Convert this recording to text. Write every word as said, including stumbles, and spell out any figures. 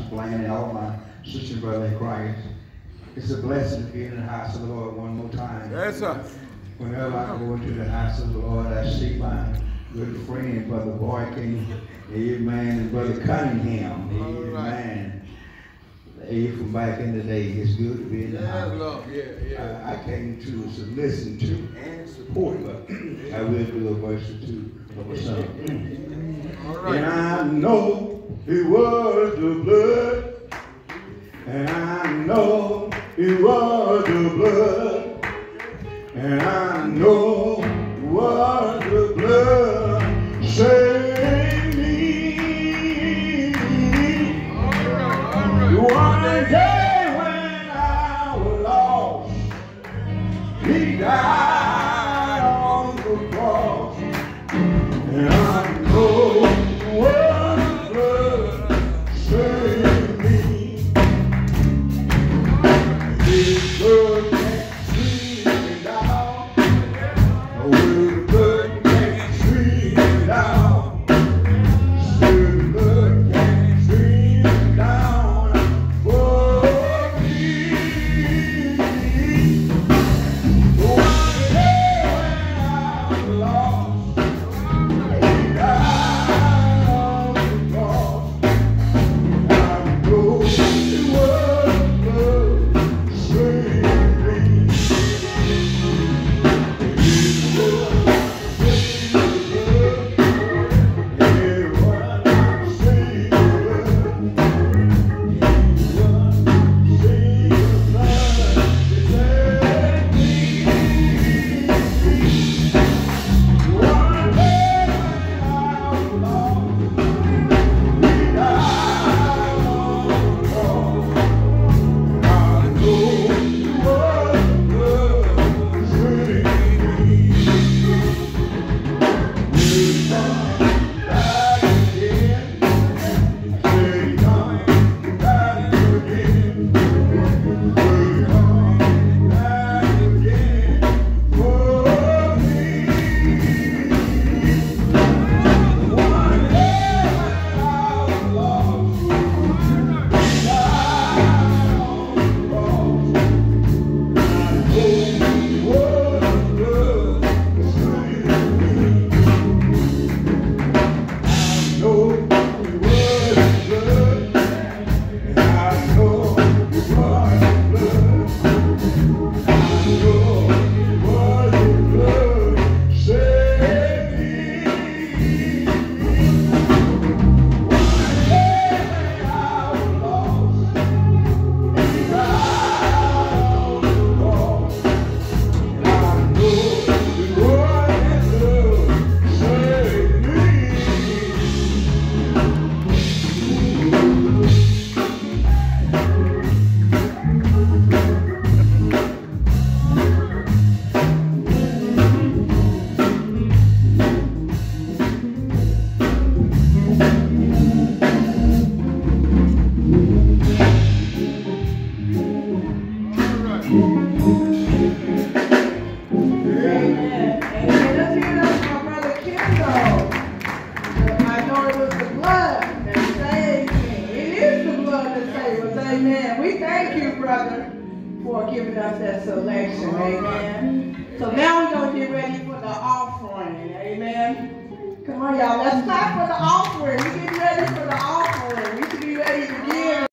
Blaine, and all my sisters and brothers in Christ. It's a blessing to be in the house of the Lord one more time. Yes, sir. Whenever I go into the house of the Lord, I see my good friend, Brother Boykin, amen, and Brother Cunningham, amen. Hey, from back in the day, it's good to be in the yeah, house. Lord. Yeah, yeah. I, I came to, to listen to and support, but I will do a verse or two of a song. All right. And I know it was the blood. And I know it was the blood, and I know it was the blood saved me. All right, all right. One day when I was lost, He died on the cross, and I know it was the blood saved me. His blood can't sweep down. His blood can't sweep down. His blood can't sweep down for me. One day when I was lost, He died on the cross. I know it was blood. Come on, y'all. Let's clap for the offering. We're getting ready for the offering. We